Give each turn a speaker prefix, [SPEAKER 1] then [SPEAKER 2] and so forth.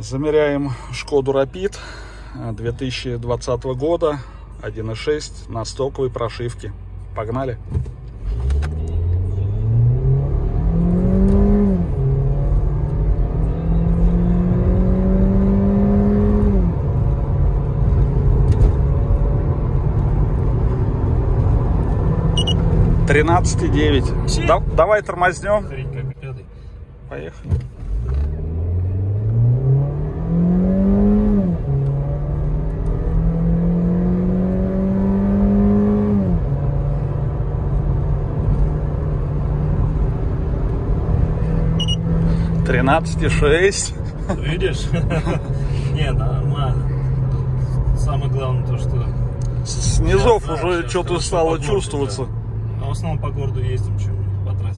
[SPEAKER 1] Замеряем Шкоду Rapid 2020 года, 1.6 на стоковой прошивке. Погнали! Тринадцатый 9. Давай тормознем. Поехали. Тринадцать 6.
[SPEAKER 2] Видишь? Не, нормально. Самое главное то, что
[SPEAKER 1] снизов уже что-то стало чувствоваться.
[SPEAKER 2] А в основном по городу ездим, чем